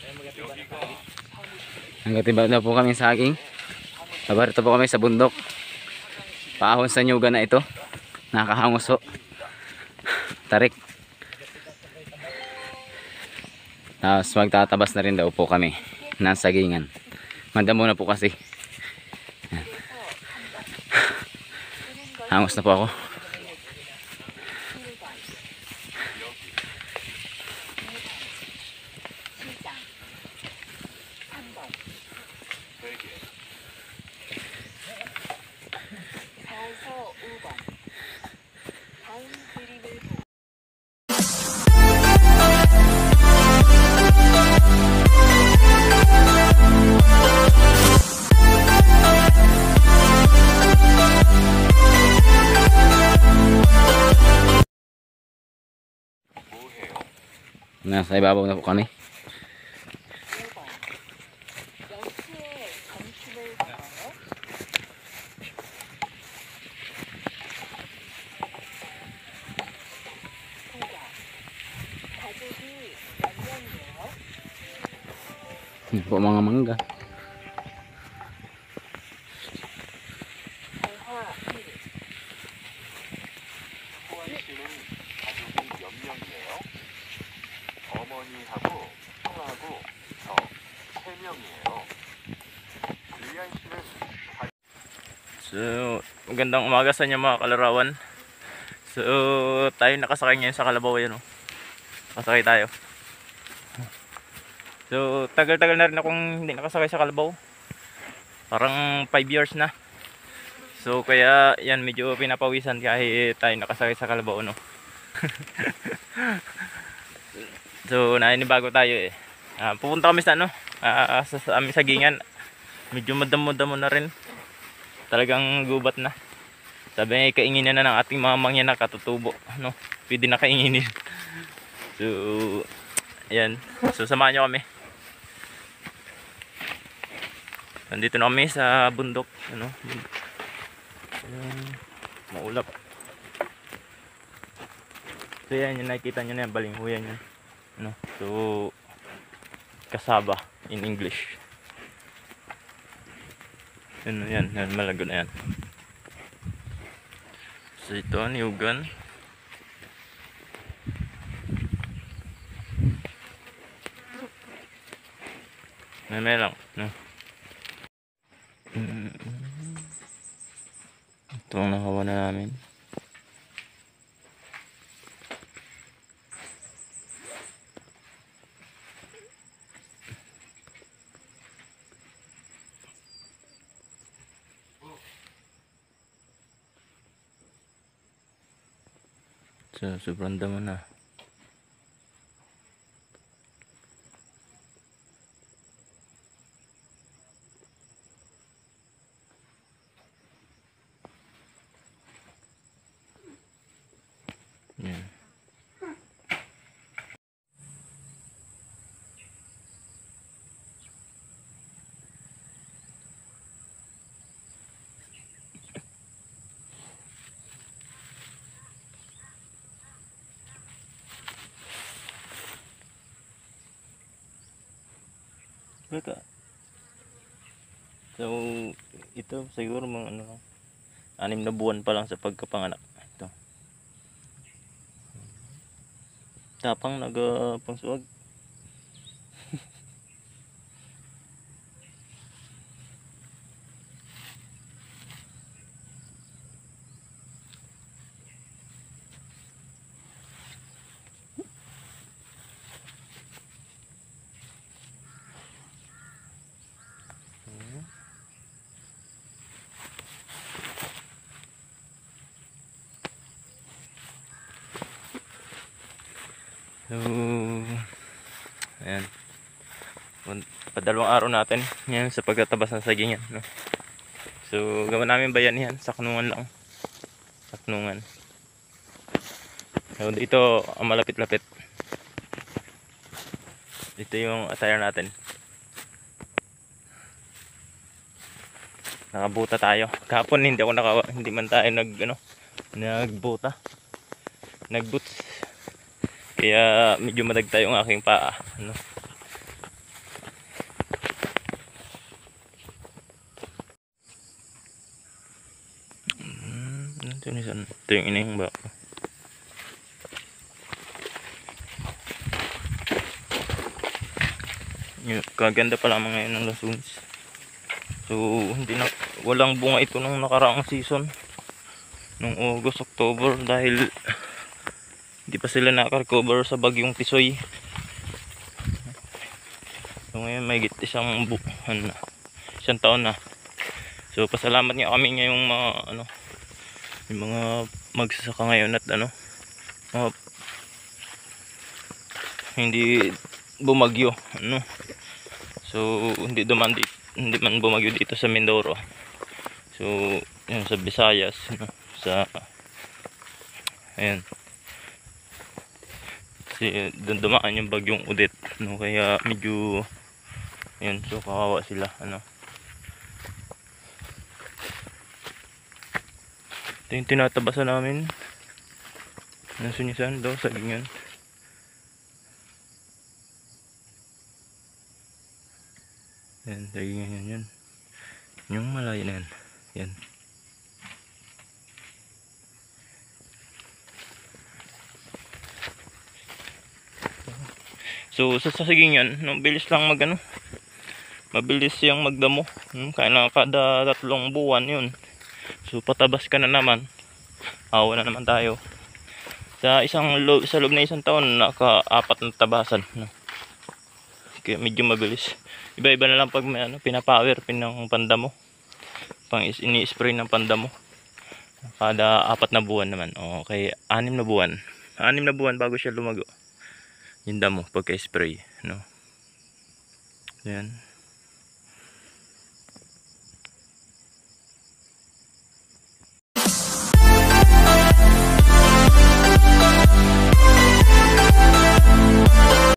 Nagatiba na po kami sa saging. Nabarito po kami sa bundok. Paahon sa nyuga na ito. Nakahangos ho. Tarik. Tapos magtatabas na rin daw po kami ng sagingan. Madamo na po kasi. Yan. Hangos na po ako. Nasa ibabaw na po kami. Yan po mga mangga. 어머니하고 형하고 저 3명이에요. 리안 씨는 So, magandang umaga sa inyo mga kalarawan. So, tayo nakasakay ngayon sa Kalabaw yan, oh. Nakasakay tayo. So, tagal-tagal na rin akong hindi nakasakay sa Kalabaw. Parang 5 years na. So, kaya yan medyo pinapawisan kahit tayo nakasakay sa Kalabaw, no. So, nainibago tayo eh. Pupunta kami sa ano, sa aming sagingan. Medyo madamo-damo na rin. Talagang gubat na. Sabi niya, kainginin na ng ating mga mangyan na katutubo, no? Pwede na kainginin. So, ayan. So, samahan nyo kami. Nandito na kami sa bundok, ano? Ayan, maulap. So, yan, yung nakikita nyo na yan, balinghuyan yan. No? So, kasaba in English. Yan, malago na yan. So, ito, niyugan. May lang, no? Ito ang nakawa na namin. So, sobrang damo na. Yan. Baka. So, ito siguro mga ano, 6 na buwan pa lang sa pagkapanganak. Ito. Tapang nagpangsuwag. So, ayan. Padalawang araw natin yan sa pagtatabas ng sagingan, no? So, gawa namin bayan yan, saknungan lang. Saknungan. So, dito ang malapit-lapit. Dito yung attire natin. Nakabuta tayo. Kahapon hindi man tayo nagbuta. Nagboots. Kaya medyo madagta yung aking paa, ano. Ito yung inihing bako. Kaganda pa lamang ngayon ng lasunis. So walang bunga ito nung nakaraang season, nung August, October, dahil hindi pa sila naka-recover sa bagyong Tisoy. So ngayon may isang taon na. So pasalamat nga kami ngayong mga yung mga magsasaka ngayon at hindi bumagyo, so hindi man bumagyo dito sa Mindoro. So yun, sa Visayas, ayan, kasi dumaan yung bagyong Odette, kaya medyo ayan, so kawawa sila, ito yung tinatabasan namin ng sunisan daw sa gingan. Yan, sagingan yan. Yung malayo na yan. Yan. So sa sagingan, bilis lang mabilis siyang magdamo. Kaya na kada 3 buwan yun. So patabas ka na naman. Awa na naman tayo. Sa loob na isang taon, naka-4 na tabasan. Kaya medyo mabilis. Iba-iba na lang pag may pinapower ng pandamo. Ini-spray ng pandamo. Kada 4 na buwan naman. Okay, 6 na buwan. 6 na buwan bago siya lumago. Yung damo pagka-spray, Yan.